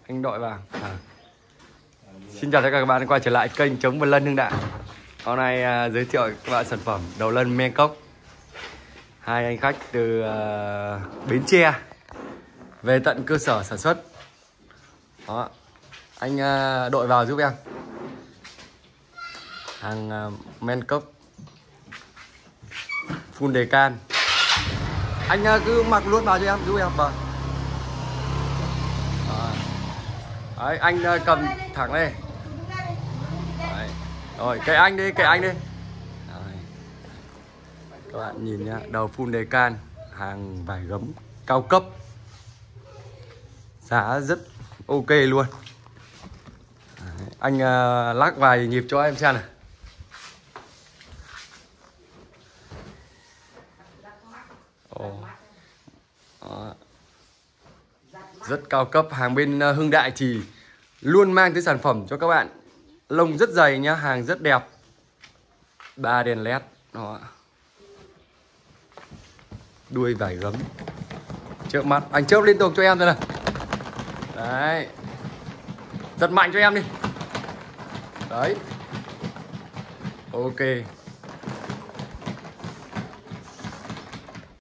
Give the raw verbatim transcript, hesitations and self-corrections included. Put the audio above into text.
anh đội vào. À. Xin chào tất cả các bạn quay trở lại kênh Trống và Lân Hưng Đạo. Hôm nay uh, giới thiệu các bạn sản phẩm đầu lân Mencox. Hai anh khách từ uh, Bến Tre về tận cơ sở sản xuất. Đó. Anh uh, đội vào giúp em. Hàng uh, Mencox full đề can. Anh uh, cứ mặc luôn vào cho em giúp em vào. Đấy, anh uh, cầm thẳng lên. Đấy. Rồi, kệ anh đi, kệ anh đi. Đấy. Các bạn nhìn nhá, đầu full đề can, hàng vải gấm cao cấp. Giá rất ok luôn. Đấy. Anh uh, lắc vài nhịp cho em xem này. Ồ. Đó. Rất cao cấp, hàng bên uh, Hưng Đại thì luôn mang tới sản phẩm cho các bạn. Lông rất dày nhá, hàng rất đẹp. Ba đèn led. Đó. Đuôi vải gấm. Chớp mắt, anh chớp liên tục cho em thôi này. Đấy. Giật mạnh cho em đi. Đấy. Ok.